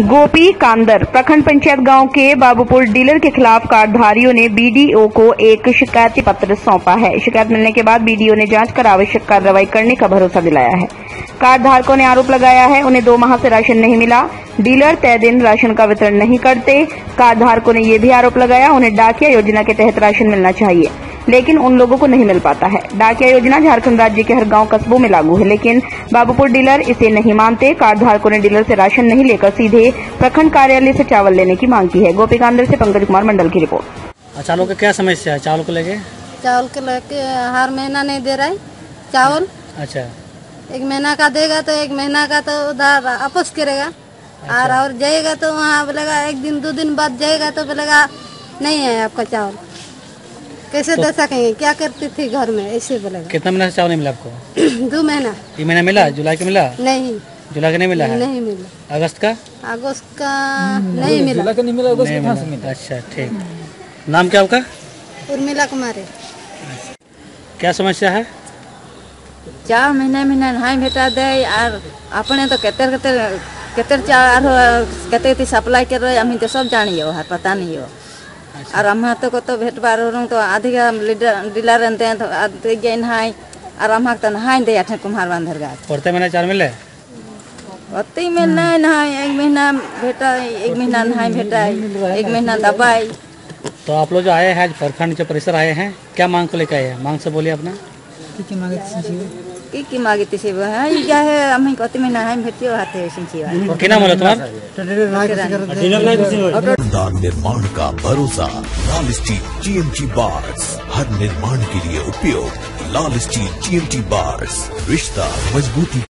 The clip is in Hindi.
गोपी कांदर प्रखंड पंचायत गांव के बाबूपुर डीलर के खिलाफ कार्डधारियों ने बीडीओ को एक शिकायती पत्र सौंपा है। शिकायत मिलने के बाद बीडीओ ने जांच कर आवश्यक कार्रवाई करने का भरोसा दिलाया है। कार्डधारकों ने आरोप लगाया है उन्हें 2 माह से राशन नहीं मिला। डीलर तय दिन राशन का वितरण नहीं करते। कार्डधारकों ने यह भी आरोप लगाया उन्हें डाकिया योजना के तहत राशन मिलना चाहिए, लेकिन उन लोगों को नहीं मिल पाता है। डाकिया योजना झारखंड राज्य के हर गांव कस्बों में लागू है, लेकिन बाबूपुर डीलर इसे नहीं मानते। कार्डधारकों ने डीलर से राशन नहीं लेकर सीधे प्रखंड कार्यालय से चावल लेने की मांग की है। गोपी कांदर से पंकज कुमार मंडल की रिपोर्ट। चावल का क्या समस्या है? चावल को लेके हर महीना नहीं दे रहा है चावल। अच्छा, 1 महीना का देगा तो 1 महीना का तो उधार वापस करेगा। अच्छा। और जाएगा तो वहाँ बोलेगा 1 दिन 2 दिन बाद जाएगा तो बोलेगा नहीं है आपका चावल। कैसे दे सकेंगे? क्या करती थी घर में, ऐसे बोलेगा। कितना महीना से चावल नहीं मिला आपको? 2 महीना। ये महीना मिला? जुलाई का मिला? नहीं, जुलाई का नहीं मिला है? नहीं मिला। अगस्त का? अगस्त का नहीं मिला। जुलाई का नहीं मिला, अगस्त का कहाँ से मिला? अच्छा, ठीक। नाम क्या आपका? उर्मिला कुमारी। क्या समस्या है? 4 महीना नहीं भेटा दे और अपने तो केतर चार सप्लाई कर रहे हमें तो सब जानी हो, पता नहीं हो। और हम तो भेट बार तो अधिक डीलर रहते हैं तो अधिक नहाई और हम तो नहाई दे अठे कुम्हार बांधर गा पड़ते महीना 4 मिले ओती में नहीं नहाई। 1 महीना भेटा, 1 महीना नहाई भेटा, 1 महीना दबाई। तो आप लोग जो आए हैं, प्रखंड के परिसर आए हैं, क्या मांग को लेकर आए हैं? मांग से बोलिए अपना। की मांगे तिसे है क्या है? हम कति में नहाई भेटियो हाथे सिंचिवा। क्या नाम है तुम्हारा? निर्माण का भरोसा लाल स्टील GMT बार्स, हर निर्माण के लिए उपयोग। लाल स्टील GMT बार्स, रिश्ता मजबूती।